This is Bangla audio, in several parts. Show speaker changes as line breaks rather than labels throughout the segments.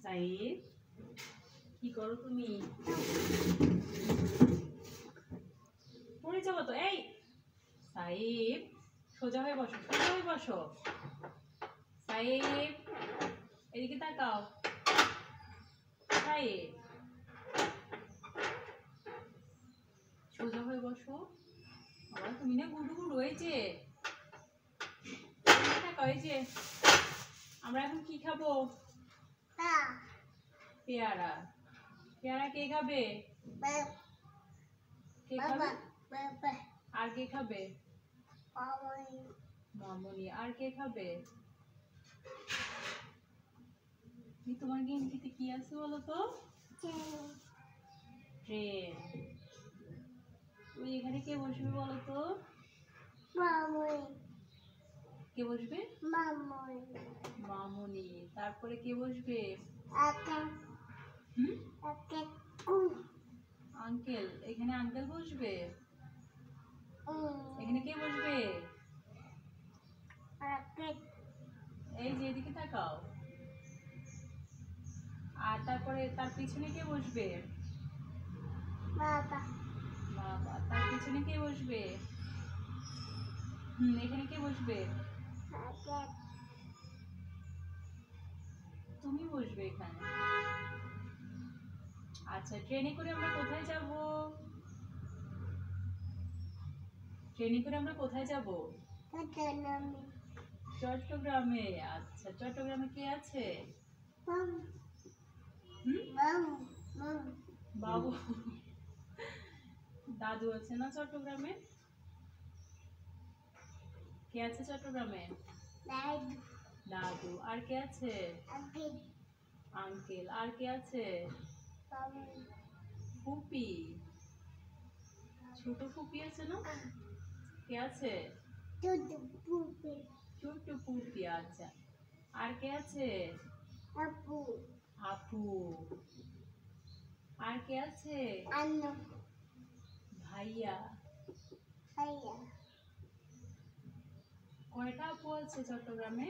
সাইদ কি করো তুমি? পড়ে যাবো তো। এই সাইদ সোজা হয়ে বসো, সোজা হয়ে বসো। সাইদ এদিকে তাকাও। সাইদ সোজা হয়ে বসো। আবার তুমি না গুডু গুডু। এই যে তাকাও, এই যে আমরা এখন কি খাবো? পেয়ারা। পেয়ারা কে খাবে? কে খাবে? আর কে খাবে? মামনি। আর কে খাবে? তোমার গেঞ্জিতে কি আছে বলো তো? ট্রেন। তুই এখানে কে বসবে বলো তো? কে বসবে? মামনি। তারপরে কে বসবে? আঙ্কেল। এখানে আঙ্কেল বসবে। এখানে কে বসবে? এই যে এদিকে তাকাও। আর তারপরে তার পিছনে কে বসবে? বাবা। তার পিছনে কে বসবে? এখানে কে বসবে? তুমি বসবে এখানে। আচ্ছা, ট্রেনে করে আমরা কোথায় যাব? ট্রেনে করে আমরা কোথায় যাব? চট্টগ্রামে। আচ্ছা, চট্টগ্রামে কে আছে? বাবু। দাদু আছে না চট্টগ্রামে? কে আছে চট্টগ্রামে? দাদু। আর কে আছে? আঙ্কেল। আর কে আছে? ফুপি। ছোট ফুপি আছে না? কে আছে? ছোট ফুপি। আচ্ছা, আর কে আছে? আপু। আর কে আছে? ভাইয়া। কয়টা আপু আছে চট্টগ্রামে?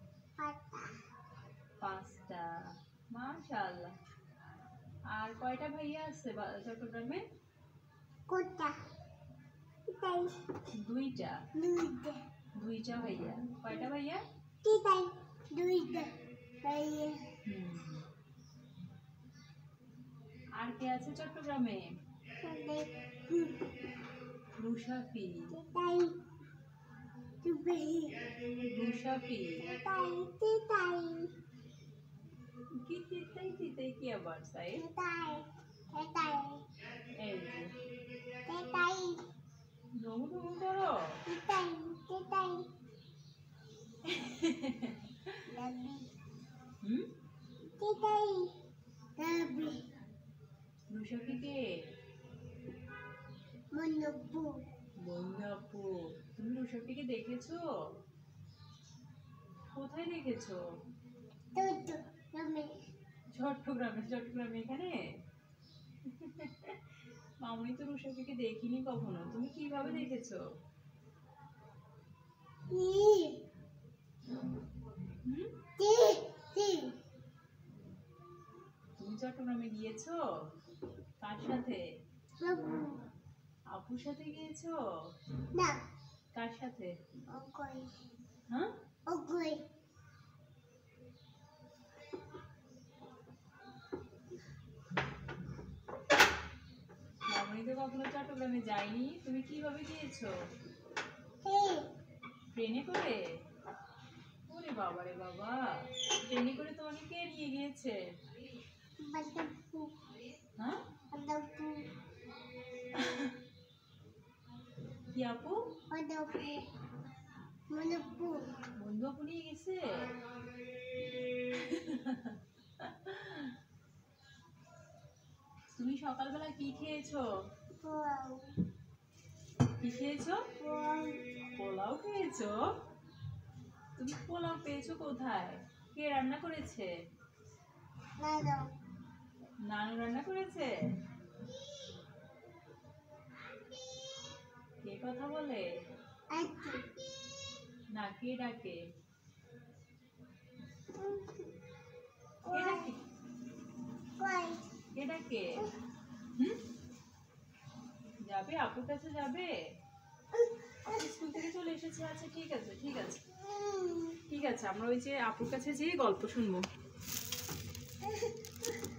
5টা। মাশাআল্লাহ। আর কয়টা ভাইয়া আছে চট্টগ্রামে? 2টা। 2টা ভাইয়া। কয়টা ভাইয়া? 2টা ভাইয়া। আর কে আছে চট্টগ্রামে? রুশাফি। রুশাফি। কি তিতাই তিতাই কি আবার সাইদ? এই যে নমু নমু করো। রুশাফি কে? বন্ধু আপু। তুমি রুশাফিকে দেখেছো? কোথায় দেখেছো? চট্টগ্রামে। চট্টগ্রামে এখানে? মামনি তো রুশাফিকে দেখিনি কখনো। তুমি কিভাবে দেখেছো? তুমি চট্টগ্রামে গিয়েছো? কার সাথে? আপুর সাথে গিয়েছো? না। কার সাথে? হ্যাঁ? মামনি তো কখনো চট্টগ্রামে যায়নি। তুমি কিভাবে গিয়েছো? ট্রেনে করে? ওরে বাবা রে বাবা। ট্রেনে করে তোমাকে কে নিয়ে গিয়েছে? হ্যাঁ? কি আপু? বন্ধু আপু নিয়ে গেছে? তুমি সকালবেলা কি খেয়েছো? কি খেয়েছো? পোলাও খেয়েছো? তুমি পোলাও পেয়েছো কোথায়? কে রান্না করেছে? নানু রান্না করেছে? কে কথা বলে? না, কে ডাকে? কে ডাকে? এটা কে? যাবে আপুর কাছে যাবে? স্কুল থেকে চলে এসেছে। আচ্ছা ঠিক আছে ঠিক আছে ঠিক আছে, আমরা ওই যে আপুর কাছে যেয়ে গল্প শুনবো।